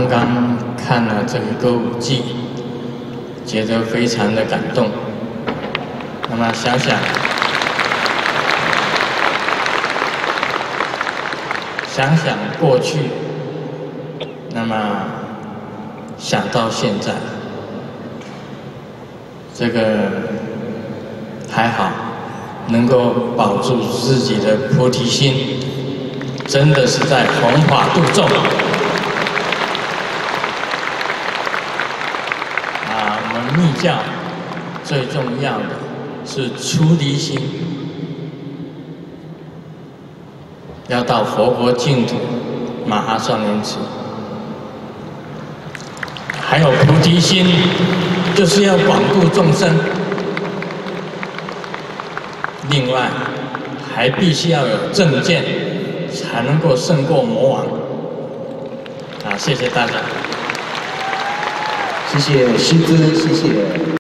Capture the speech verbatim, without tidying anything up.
刚看了这个歌舞伎，觉得非常的感动。那么想想，想想过去，那么想到现在，这个还好，能够保住自己的菩提心，真的是在弘法度众。 密教最重要的是出离心，要到佛国净土马哈双莲池，还有菩提心，就是要广度众生。另外，还必须要有正见，才能够胜过魔王。啊，谢谢大家。 谢谢师尊，谢谢。